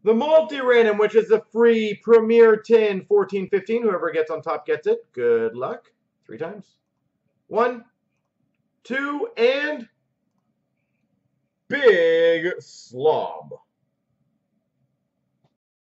The multi-random, which is the free Premier Tin 1415. Whoever gets on top gets it. Good luck. 3 times. 1, 2, and big slob.